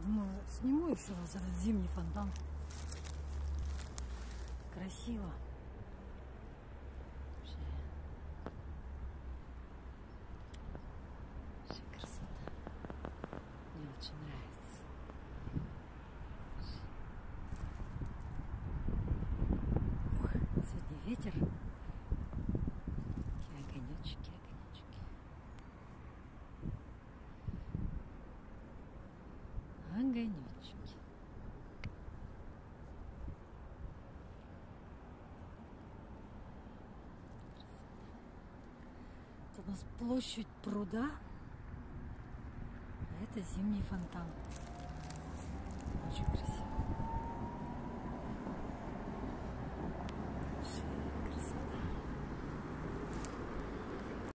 Думаю, сниму еще раз этот зимний фонтан. Красиво. Вообще красота. Мне очень нравится. Ух, сегодня ветер. Такие огонечки, огонечки. Огонечки. Это у нас площадь пруда. А это зимний фонтан. Очень красиво.